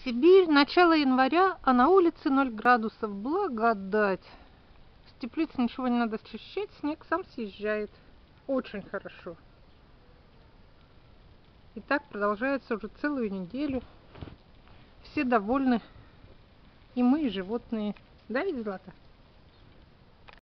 Сибирь, начало января, а на улице 0 градусов. Благодать. С теплицы ничего не надо счищать, снег сам съезжает. Очень хорошо. И так продолжается уже целую неделю. Все довольны. И мы, и животные. Да, ведь, Злата?